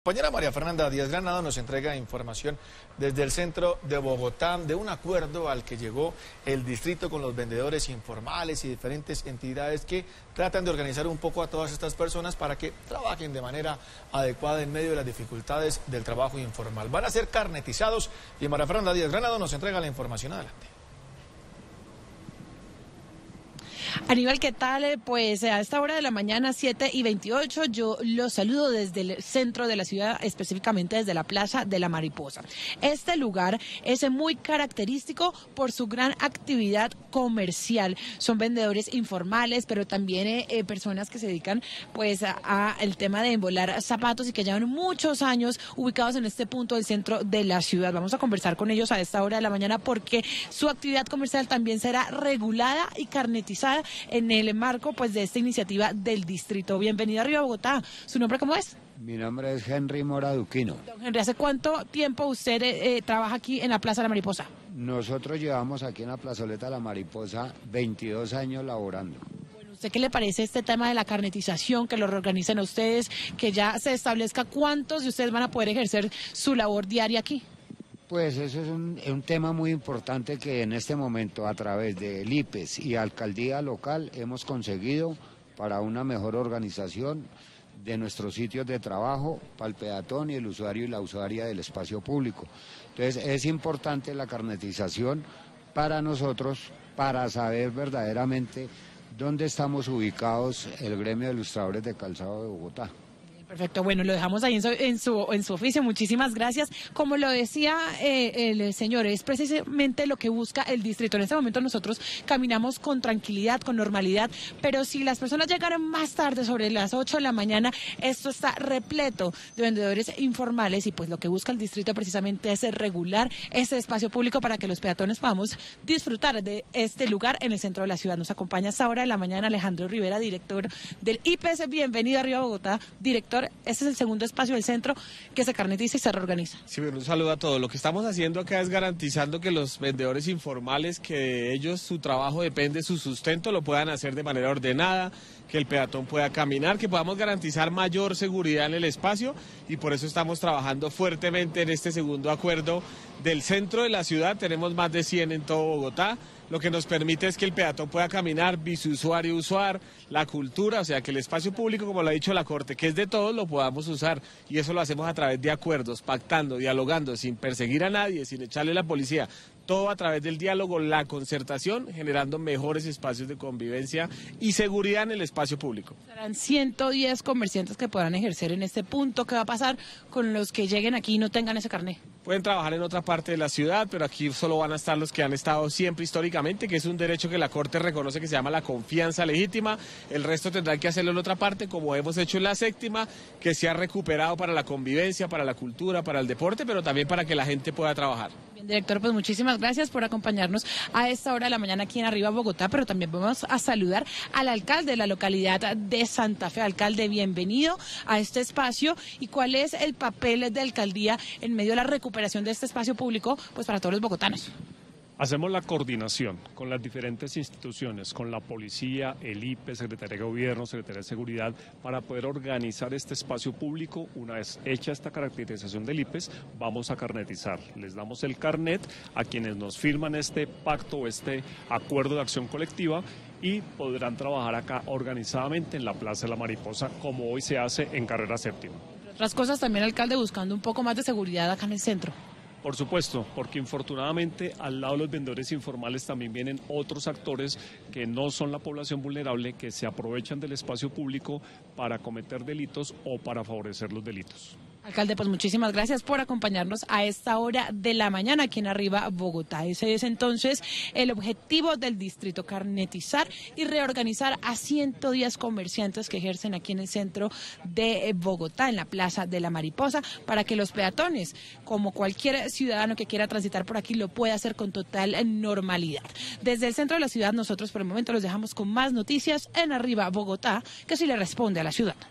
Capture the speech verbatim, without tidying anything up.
Compañera María Fernanda Díaz Granado nos entrega información desde el centro de Bogotá de un acuerdo al que llegó el distrito con los vendedores informales y diferentes entidades que tratan de organizar un poco a todas estas personas para que trabajen de manera adecuada en medio de las dificultades del trabajo informal. Van a ser carnetizados y María Fernanda Díaz Granado nos entrega la información. Adelante. Aníbal, ¿qué tal? Pues a esta hora de la mañana, siete y veintiocho, yo los saludo desde el centro de la ciudad, específicamente desde la Plaza de la Mariposa. Este lugar es muy característico por su gran actividad comercial. Son vendedores informales, pero también eh, eh, personas que se dedican pues a, a el tema de embolar zapatos y que llevan muchos años ubicados en este punto del centro de la ciudad. Vamos a conversar con ellos a esta hora de la mañana porque su actividad comercial también será regulada y carnetizada en el marco pues de esta iniciativa del distrito. Bienvenido a Arriba Bogotá. ¿Su nombre cómo es? Mi nombre es Henry Mora Duquino. Don Henry, ¿hace cuánto tiempo usted eh, trabaja aquí en la Plaza de la Mariposa? Nosotros llevamos aquí en la plazoleta de la Mariposa veintidós años laborando. Bueno, ¿usted qué le parece este tema de la carnetización, que lo reorganicen a ustedes, que ya se establezca cuántos de ustedes van a poder ejercer su labor diaria aquí? Pues eso es un, un tema muy importante que en este momento a través del I P E S y Alcaldía Local hemos conseguido para una mejor organización de nuestros sitios de trabajo para el peatón y el usuario y la usuaria del espacio público. Entonces es importante la carnetización para nosotros, para saber verdaderamente dónde estamos ubicados el gremio de ilustradores de calzado de Bogotá. Perfecto, bueno, lo dejamos ahí en su, en su, en su oficio, muchísimas gracias. Como lo decía eh, el señor, es precisamente lo que busca el distrito. En este momento nosotros caminamos con tranquilidad, con normalidad, pero si las personas llegaran más tarde, sobre las ocho de la mañana, esto está repleto de vendedores informales y pues lo que busca el distrito precisamente es regular este espacio público para que los peatones podamos disfrutar de este lugar en el centro de la ciudad. Nos acompaña a esta hora de la mañana Alejandro Rivera, director del I P E S. Bienvenido a Arriba Bogotá, director. Este es el segundo espacio del centro que se carnetiza y se reorganiza. Sí, bueno, un saludo a todos. Lo que estamos haciendo acá es garantizando que los vendedores informales, que de ellos su trabajo depende, su sustento, lo puedan hacer de manera ordenada, que el peatón pueda caminar, que podamos garantizar mayor seguridad en el espacio y por eso estamos trabajando fuertemente en este segundo acuerdo del centro de la ciudad. Tenemos más de cien en todo Bogotá. Lo que nos permite es que el peatón pueda caminar, bisusuario usar, la cultura, o sea, que el espacio público, como lo ha dicho la Corte, que es de todos, lo podamos usar. Y eso lo hacemos a través de acuerdos, pactando, dialogando, sin perseguir a nadie, sin echarle la policía. Todo a través del diálogo, la concertación, generando mejores espacios de convivencia y seguridad en el espacio público. Serán ciento diez comerciantes que podrán ejercer en este punto. ¿Qué va a pasar con los que lleguen aquí y no tengan ese carné? Pueden trabajar en otra parte de la ciudad, pero aquí solo van a estar los que han estado siempre históricamente, que es un derecho que la Corte reconoce que se llama la confianza legítima. El resto tendrán que hacerlo en otra parte, como hemos hecho en la séptima, que se ha recuperado para la convivencia, para la cultura, para el deporte, pero también para que la gente pueda trabajar. Bien, director, pues muchísimas gracias por acompañarnos a esta hora de la mañana aquí en Arriba Bogotá, pero también vamos a saludar al alcalde de la localidad de Santa Fe. Alcalde, bienvenido a este espacio. ¿Y cuál es el papel de alcaldía en medio de la recuperación de este espacio público pues para todos los bogotanos? Hacemos la coordinación con las diferentes instituciones, con la policía, el I P E S, Secretaría de Gobierno, Secretaría de Seguridad, para poder organizar este espacio público. Una vez hecha esta caracterización del I P E S, vamos a carnetizar. Les damos el carnet a quienes nos firman este pacto o este acuerdo de acción colectiva y podrán trabajar acá organizadamente en la Plaza de la Mariposa, como hoy se hace en Carrera Séptima. Entre otras cosas, también, alcalde, buscando un poco más de seguridad acá en el centro. Por supuesto, porque infortunadamente al lado de los vendedores informales también vienen otros actores que no son la población vulnerable, que se aprovechan del espacio público para cometer delitos o para favorecer los delitos. Alcalde, pues muchísimas gracias por acompañarnos a esta hora de la mañana aquí en Arriba Bogotá. Ese es entonces el objetivo del distrito, carnetizar y reorganizar a ciento diez comerciantes que ejercen aquí en el centro de Bogotá, en la Plaza de la Mariposa, para que los peatones, como cualquier ciudadano que quiera transitar por aquí, lo pueda hacer con total normalidad. Desde el centro de la ciudad, nosotros por el momento los dejamos con más noticias en Arriba Bogotá, que sí le responde a la ciudad.